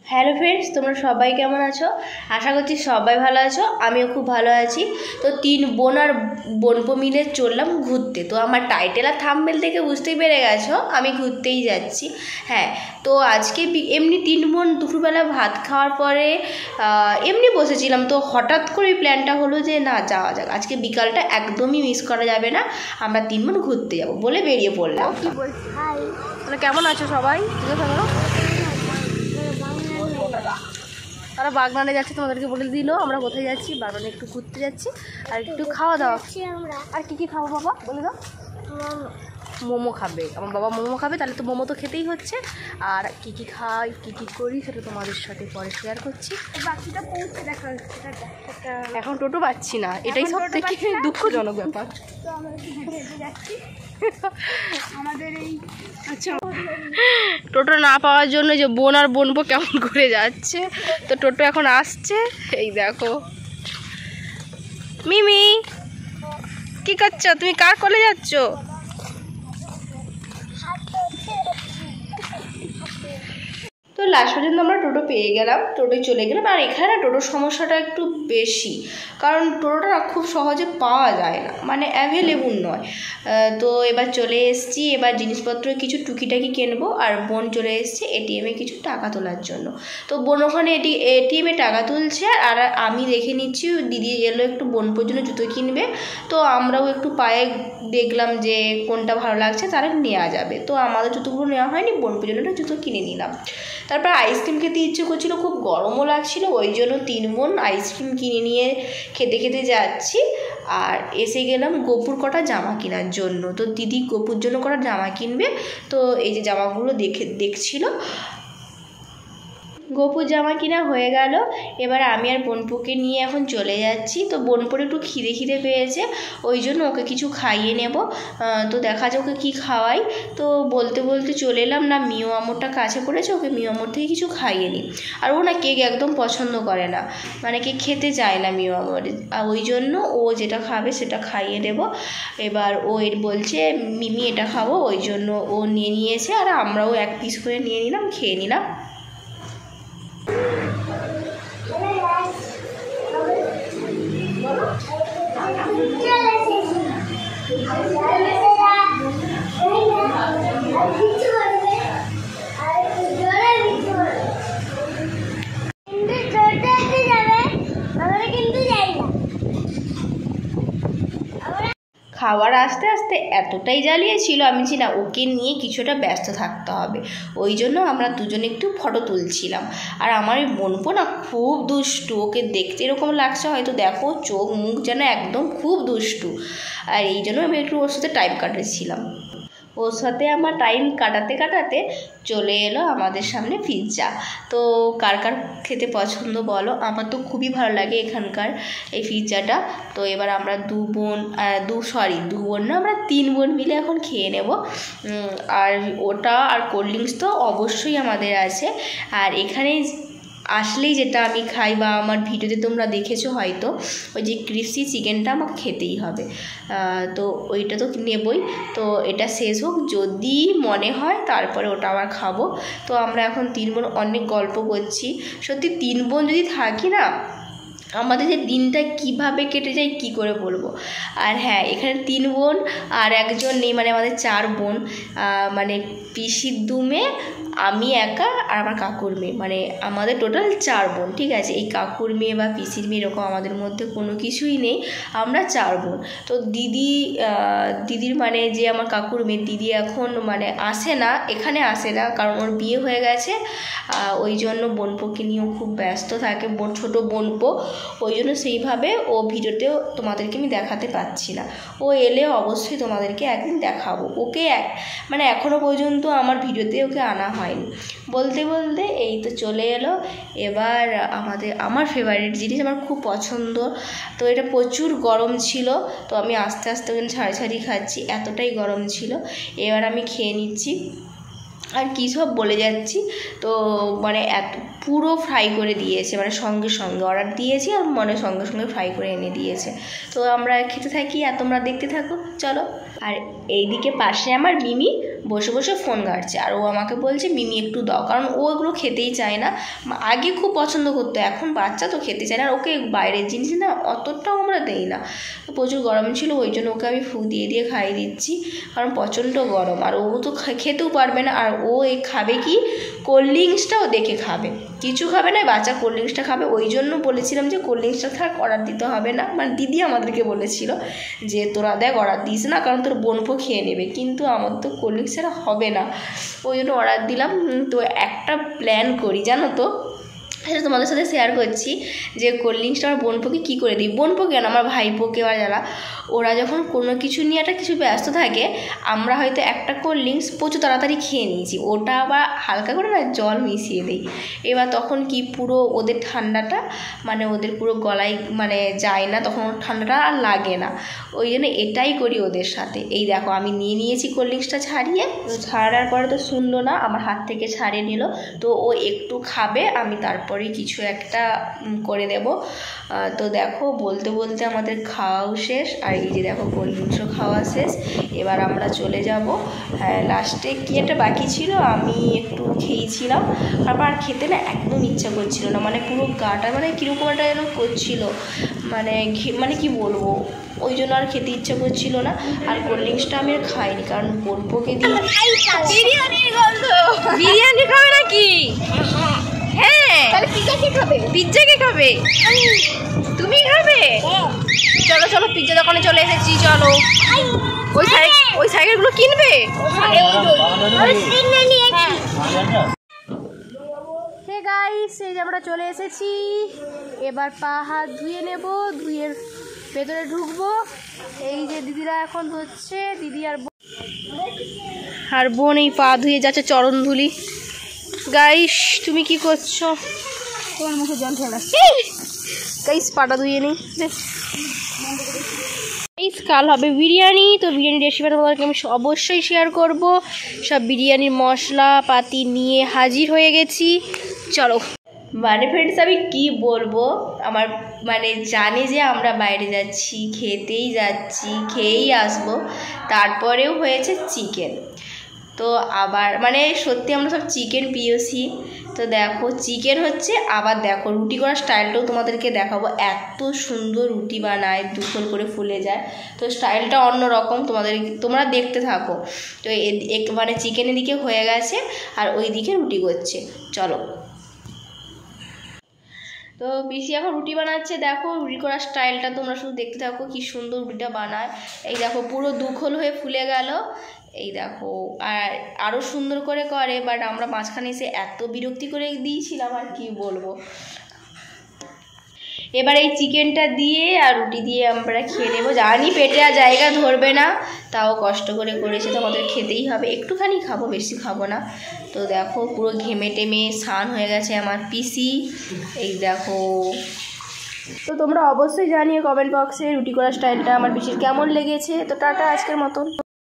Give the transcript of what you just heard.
Hello friends, তোমরা সবাই কেমন আছো? আশা করছি সবাই ভালো আছো। আমিও খুব ভালো আছি। তো 3 বোন আর বোনপো মিলে চললাম ঘুরতে। তো আমার টাইটেল আর থাম্বনেল থেকে বুঝতেই পেরে গেছো আমি ঘুরতেই যাচ্ছি। হ্যাঁ, তো আজকে এমনি 3 বোন দুপুরবেলা ভাত খাওয়ার পরে এমনি বসেছিলাম, তো হঠাৎ করে প্ল্যানটা হলো যে না যাওয়া যাক, আজকে বিকালটা একদমই মিস করা যাবে না, আমরা 3 বোন ঘুরতে যাবো বলে বেরিয়ে পড়লাম। কি বলছি, তাহলে কেমন আছো সবাই? তারা বাগনানে যাচ্ছে, তোমাদেরকে বলে দিল আমরা কোথায় যাচ্ছি। বাগনানে একটু ঘুরতে যাচ্ছি আর একটু খাওয়া দাওয়া। আর কি খাবো বাবা বলে দাও? মোমো খাবে আমার বাবা, মোমো খাবে। তাহলে তো মোমো তো খেতেই হচ্ছে। আর কি খাই কি করি সেটা তোমাদের সাথে পরে শেয়ার করছি। বাকিটা পৌঁছে দেখা হচ্ছে। এখন টোটো পাচ্ছি না, এটাই সব থেকে দুঃখজনক ব্যাপার। তো আমরা হেঁটে যাচ্ছি আমাদের এই। আচ্ছা, টোটো না পাওয়ার জন্য যে বোন আর বোনপো কেমন করে যাচ্ছে। তো টোটো এখন আসছে, এই দেখো। মিমি কি করছো তুমি? কার কোলে যাচ্ছ? তো লাস্ট পর্যন্ত আমরা টোটো পেয়ে গেলাম, টোটোয় চলে গেলাম। আর এখানে না টোটোর সমস্যাটা একটু বেশি, কারণ টোটোটা না খুব সহজে পাওয়া যায় না, মানে অ্যাভেলেবল নয়। তো এবার চলে এসেছি, এবার জিনিসপত্র কিছু টুকিটাকি কিনবো। আর বোন চলে এসেছে এটিএমে কিছু টাকা তোলার জন্য। তো বোন ওখানে এটিএমে টাকা তুলছে, আর আমি দেখে নিচ্ছি দিদি এলো একটু বোনপোর জন্য জুতো কিনবে। তো আমরাও একটু পায়ে দেখলাম যে কোনটা ভালো লাগছে তারা নেওয়া যাবে। তো আমাদের জুতোগুলো নেওয়া হয়নি, বোনপোর জন্য একটা জুতো কিনে নিলাম। তারপর আইসক্রিম খেতে ইচ্ছে করছিলো, খুব গরমও লাগছিলো, ওই জন্য 3 বোন আইসক্রিম কিনে নিয়ে খেতে যাচ্ছি। আর এসে গেলাম গোপুর কটা জামা কেনার জন্য। তো দিদি গোপুর জন্য কটা জামা কিনবে। তো এই যে জামাগুলো দেখছিল। গোপুর জামা কিনা হয়ে গেল। এবার আমি আর বোনপুকে নিয়ে এখন চলে যাচ্ছি। তো বোনপুর একটু খিদে পেয়েছে, ওই জন্য ওকে কিছু খাইয়ে নেব। তো দেখা যাক ওকে কী খাওয়াই। তো বলতে চলে এলাম, না মিও আমরটা কাছে পড়েছে, ওকে মিও আমর থেকে কিছু খাইয়ে নিই। আর ও না কেক একদম পছন্দ করে না, মানে কেক খেতে চায় না মিও আমর। আর ওই জন্য ও যেটা খাবে সেটা খাইয়ে দেব। এবার ও বলছে মিমি এটা খাবো, ওই জন্য ও নিয়ে নিয়েছে। আর আমরাও 1 পিস করে নিয়ে নিলাম, খেয়ে নিলাম। খাওয়ার আস্তে আস্তে এতটাই জ্বালিয়েছিল, আমি না ওকে নিয়ে কিছুটা ব্যস্ত থাকতে হবে, ওই জন্য আমরা দুজনে একটু ফটো তুলছিলাম। আর আমার ওই বোনপো না খুব দুষ্টু, ওকে দেখতে এরকম লাগছে হয়তো, দেখো চোখ মুখ যেন একদম খুব দুষ্টু। আর এই জন্য আমি একটু ওর সাথে টাইম কাটাচ্ছিলাম। ওর সাথে আমার টাইম কাটাতে চলে এলো আমাদের সামনে পিৎজা। তো কার খেতে পছন্দ বলো? আমার তো খুবই ভালো লাগে এখানকার এই পিৎজাটা। তো এবার আমরা দু বোন না, আমরা 3 বোন মিলে এখন খেয়ে নেব। আর ওটা আর কোল্ড ড্রিঙ্কস তো অবশ্যই আমাদের আছে। আর এখানে আসলেই যেটা আমি খাই, বা আমার ভিডিওতে তোমরা দেখেছো হয়তো, ওই যে ক্রিসপি চিকেনটা আমাকে খেতেই হবে। তো ওইটা তো নেবই। তো এটা শেষ হোক, যদি মনে হয় তারপরে ওটা আবার খাবো। তো আমরা এখন 3 বোন অনেক গল্প করছি। সত্যি 3 বোন যদি থাকি না, আমাদের যে দিনটা কিভাবে কেটে যায় কি করে বলবো। আর হ্যাঁ, এখানে 3 বোন আর একজন নেই, মানে আমাদের 4 বোন, মানে পিসির 2 মেয়ে, আমি একা আর আমার কাকুর মেয়ে, মানে আমাদের টোটাল 4 বোন। ঠিক আছে, এই কাকুর মেয়ে বা পিসির মেয়ে এরকম আমাদের মধ্যে কোনো কিছুই নেই, আমরা 4 বোন। তো দিদির মানে যে আমার কাকুর মেয়ে, দিদি এখন মানে এখানে আসে না, কারণ ওর বিয়ে হয়ে গেছে। ওই জন্য বোনপোকে নিয়েও খুব ব্যস্ত থাকে, ছোটো বোনপো, ওই জন্য সেইভাবে ও ভিডিওতেও তোমাদেরকে আমি দেখাতে পাচ্ছি না। ও এলে অবশ্যই তোমাদেরকে একদিন দেখাবো ওকে। মানে এখনও পর্যন্ত আমার ভিডিওতে ওকে আনা হয়নি। বলতে এই তো চলে এলো। এবার আমার ফেভারিট জিনিস, আমার খুব পছন্দ। তো এটা প্রচুর গরম ছিল, তো আমি আস্তে ওখানে ছাড়ি খাচ্ছি, এতটাই গরম ছিল। এবার আমি খেয়ে নিচ্ছি। আর কী সব বলে যাচ্ছি। তো মানে পুরো ফ্রাই করে দিয়েছে, মানে সঙ্গে অর্ডার দিয়েছি আর মানে সঙ্গে ফ্রাই করে এনে দিয়েছে। তো আমরা খেতে থাকি আর তোমরা দেখতে থাকো, চলো। আর এইদিকে পাশে আমার মিমি বসে বসে ফোন ঘাঁটছে। আর ও আমাকে বলছে মিমি একটু দাও, কারণ ও এগুলো খেতেই চায় না। আগে খুব পছন্দ করতো, এখন বাচ্চা তো খেতে চায় না। আর ওকে বাইরের জিনিস না অতটাও আমরা দেই না। প্রচুর গরম ছিল, ওই জন্য ওকে আমি ফু দিয়ে দিয়ে খাইয়ে দিচ্ছি, কারণ প্রচণ্ড গরম। আর ও তো খেতেও পারবে না। আর ও খাবে কি, কোল্ড ড্রিঙ্কসটাও দেখে খাবে, কিছু খাবে না, বাচ্চা কোল্ড ড্রিঙ্কসটা খাবে। ওই জন্য বলেছিলাম যে কোল্ড ড্রিঙ্কসটা থাক, অর্ডার দিতে হবে না। মানে দিদি আমাদেরকে বলেছিল যে তোরা দেখ অর্ডার দিস না, কারণ তোর বোনপো খেয়ে নেবে, কিন্তু আমার তো কোল্ড ড্রিঙ্কস ছাড়া হবে না, ওই জন্য অর্ডার দিলাম। তো একটা প্ল্যান করি জানো তো, সেটা তোমাদের সাথে শেয়ার করছি, যে কোল্ড ড্রিঙ্কসটা আমার বোনপোকে কী করে দিই, বোনপো কেন আমার ভাইপোকে বা যারা, ওরা যখন কোনো কিছু নিয়ে একটা কিছু ব্যস্ত থাকে, আমরা হয়তো একটা কোল্ড ড্রিঙ্কস প্রচুর তাড়াতাড়ি খেয়ে নিয়েছি, ওটা আবার হালকা করে না জল মিশিয়ে দিই। এবার তখন কি পুরো ওদের ঠান্ডাটা মানে ওদের পুরো গলায় মানে যায় না, তখন ঠান্ডাটা আর লাগে না। ওই জন্য এটাই করি ওদের সাথে। এই দেখো আমি নিয়ে নিয়েছি কোল্ড ড্রিঙ্কসটা ছাড়িয়ে, ছাড়ার পরে তো শুনলো না, আমার হাত থেকে ছাড়িয়ে নিল। তো ও একটু খাবে, আমি তারপরে কিছু একটা করে দেব। তো দেখো বলতে বলতে আমাদের খাওয়াও শেষ, আর এই যে দেখো কোল্ড ড্রিঙ্কসও খাওয়া শেষ। এবার আমরা চলে যাব। হ্যাঁ, লাস্টে কি একটা বাকি ছিল, আমি একটু খেয়েছিলাম, তারপর আর খেতে না একদম ইচ্ছা করছিল না, মানে পুরো গাটা মানে কীরকম একটা যেন করছিল, মানে কি বলবো, ওই জন্য আর খেতে ইচ্ছা করছিল না। আর কোল্ড ড্রিঙ্কসটা আমি আর খাইনি, কারণ বোনপোকে দিই। বিরিয়ানি খাবে নাকি? হ্যাঁ, পিজ্জা কে খাবে? তুমি খাবে? চলো চলো, পিজ্জা দোকানে চলে এসেছি, চলো। ওই সাইকেলগুলো কিনবে? হে গাইস, এই যে আমরা চলে এসেছি। এবার পা হাত ধুয়ে নেব, ধুয়ে ভেতরে ঢুকবো। এই যে দিদিরা এখন হচ্ছে, দিদি আর বোন এই পা ধুয়ে যাচ্ছে চরণ ধুলি। গাইস তুমি কি করছো? তোমার মুখে জল ঢেলা। গাইস পাটা ধুয়ে নিই। কাল হবে বিরিয়ানি, তো বিরিয়ানি রেসিপিটা তোমাদেরকে আমি অবশ্যই শেয়ার করব। সব বিরিয়ানির মশলা পাতি নিয়ে হাজির হয়ে গেছি, চলো। মানে ফ্রেন্ডস আমি কি বলবো, আমার মানে জানে যে আমরা বাইরে যাচ্ছি, খেতেই যাচ্ছি, খেয়েই আসবো, তারপরেও হয়েছে চিকেন। তো আবার মানে সত্যি আমরা সব চিকেন পিওসি। তো দেখো চিকেন হচ্ছে, আবার দেখো রুটি করার স্টাইলটাও তোমাদেরকে দেখাবো। এত সুন্দর রুটি বানায়, দুখল করে ফুলে যায়, তো স্টাইলটা অন্যরকম, তোমরা দেখতে থাকো। তো মানে চিকেনের দিকে হয়ে গেছে, আর ওই দিকে রুটি করছে, চলো। তো পিসি এখন রুটি বানাচ্ছে, দেখো রুটি করার স্টাইলটা তোমরা শুধু দেখতে থাকো, কি সুন্দর রুটিটা বানায়। এই দেখো পুরো দুখল হয়ে ফুলে গেল, এই দেখো। আর আরও সুন্দর করে করে, বাট আমরা মাঝখানে এসে এত বিরক্তি করে দিয়েছিলাম, আর কি বলবো। এবার এই চিকেনটা দিয়ে আর রুটি দিয়ে আমরা খেয়ে নেবো। জানি পেটে আর জায়গা ধরবে না, তাও কষ্ট করে করেছে, তো আমাদের খেতেই হবে। একটুখানি খাবো, বেশি খাবো না। তো দেখো পুরো ঘেমে টেমে স্নান হয়ে গেছে আমার পিসি, এই দেখো। তো তোমরা অবশ্যই জানিও কমেন্ট বক্সে রুটি করার স্টাইলটা আমার পিসির কেমন লেগেছে। তো টাটা আজকের মতন।